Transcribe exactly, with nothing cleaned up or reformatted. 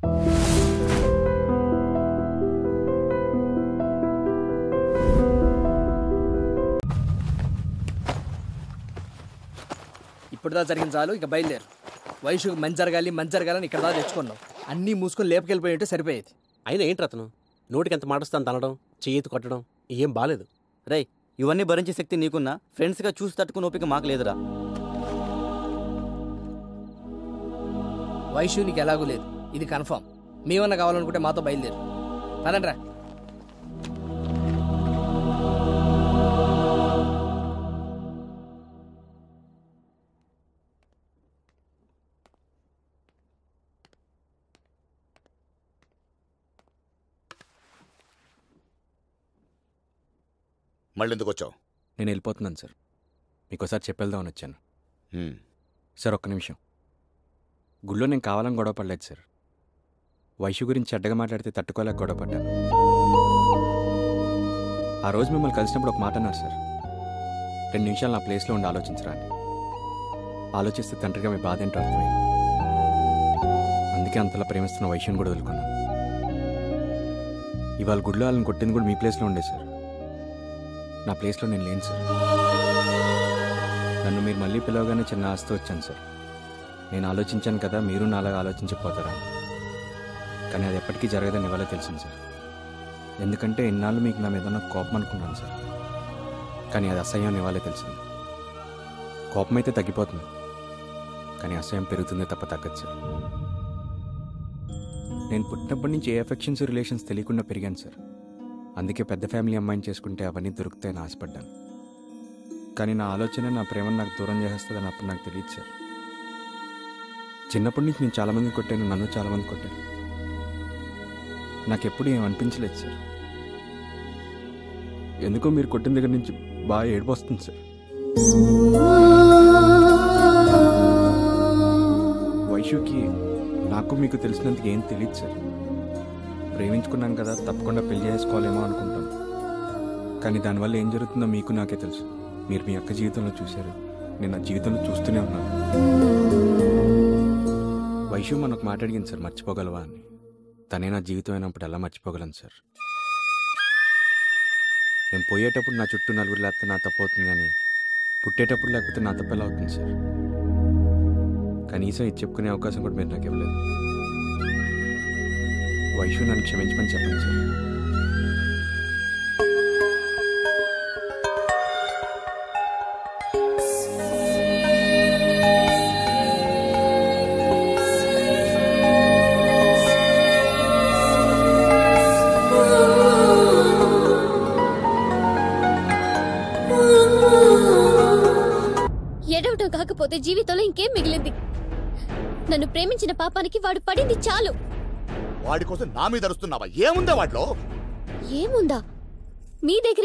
ఇప్పుడు దా జరిగిన చాలు, ఇక బయలుదేరు. వయసుకు మంచి జరగాలి మంచి జరగాలని ఇక్కడ దా తెచ్చుకున్నావు. అన్నీ మూసుకొని లేపుకెళ్ళిపోయి ఉంటే సరిపోయేది. అయినా ఏంటి అతను నోటికి ఎంత మాటస్తాను తనడం, చెయ్యి కొట్టడం ఏం బాలేదు. రై, ఇవన్నీ భరించే శక్తి నీకున్నా ఫ్రెండ్స్గా చూసి తట్టుకుని ఓపిక మాకు లేదురా. వయసు నీకు ఎలాగూ లేదు, ఇది కన్ఫర్మ్. మేమన్నా కావాలనుకుంటే మాతో బయలుదేరు. పదండ్రా. మళ్ళీ ఎందుకు వచ్చావు? నేను వెళ్ళిపోతున్నాను సార్. మీకోసారి చెప్పేద్దామని వచ్చాను. సార్ ఒక్క నిమిషం. గుళ్ళో నేను కావాలని గొడవ పడలేదు సార్. వైషు గురించి చెడ్డగా మాట్లాడితే తట్టుకోలేక గొడవ పడ్డాను. ఆ రోజు మిమ్మల్ని కలిసినప్పుడు ఒక మాట అన్నారు సార్, రెండు నిమిషాలు నా ప్లేస్లో ఉండి ఆలోచించరా అని. ఆలోచిస్తే తండ్రిగా మీ బాధ ఏంటో అర్థమైంది. అందుకే అంతలా ప్రేమిస్తున్న వైషుని కూడా వదులుకున్నాను. ఇవాళ గుడిలో వాళ్ళని కొట్టింది కూడా మీ ప్లేస్లో ఉండే సార్. నా ప్లేస్లో నేను లేను సార్. నన్ను మీరు మళ్ళీ పిలవగానే చిన్న ఆస్తి వచ్చాను సార్. నేను ఆలోచించాను కదా మీరు నాలాగా ఆలోచించకపోతారా, కానీ అది ఎప్పటికీ జరగదని ఇవాళ తెలిసింది సార్. ఎందుకంటే ఇన్నాళ్ళు మీకు నా మీద ఉన్న కోపం అనుకున్నాను సార్, కానీ అది అసహ్యం ఇవాళే తెలిసింది. కోపం అయితే తగ్గిపోతుంది, కానీ అసహ్యం పెరుగుతుంది తప్ప తగ్గదు సార్. నేను పుట్టినప్పటి నుంచి ఏ ఎఫెక్షన్స్ రిలేషన్స్ తెలియకుండా పెరిగాను సార్. అందుకే పెద్ద ఫ్యామిలీ అమ్మాయిని చేసుకుంటే అవన్నీ దొరుకుతాయని ఆశపడ్డాను. కానీ నా ఆలోచన నా ప్రేమను నాకు దూరం చేసేస్తుందని అప్పుడు నాకు తెలియదు సార్. చిన్నప్పటి నుంచి నేను చాలామంది కొట్టాను, నన్ను చాలామంది కొట్టాను. నాకెప్పుడు ఏం అనిపించలేదు సార్. ఎందుకో మీరు కొట్టిన దగ్గర నుంచి బాగా ఏడుపు వస్తుంది సార్. వైషుకి నాకు మీకు తెలిసినందుకు ఏం తెలియదు సార్. ప్రేమించుకున్నాను కదా, తప్పకుండా పెళ్లి చేసుకోవాలేమో అనుకుంటాను. కానీ దానివల్ల ఏం జరుగుతుందో మీకు నాకే తెలుసు. మీరు మీ అక్క జీవితంలో చూశారు, నేను నా జీవితంలో చూస్తూనే ఉన్నాను. వైషు మనకు మాట అడిగింది సార్, మర్చిపోగలవా అని. తనే నా జీవితం అయినప్పుడు ఎలా మర్చిపోగలను సార్? నేను పోయేటప్పుడు నా చుట్టూ నలుగురు లేకపోతే నా తప్పు అవుతుంది, కానీ పుట్టేటప్పుడు లేకపోతే నా తప్పు ఎలా అవుతుంది సార్? కనీసం ఇది చెప్పుకునే అవకాశం కూడా మీరు నాకు ఇవ్వలేదు. వైషు నన్ను క్షమించమని చెప్పండి సార్. ఏడవటం కాకపోతే జీవితంలో ఇంకేం మిగిలింది? నన్ను ప్రేమించిన పాపానికి వాడు పడింది చాలు. వాడి కోసం నా మీద అరుస్తున్నావా? ఏముందా వాటిలో? ఏముందా? మీ దగ్గర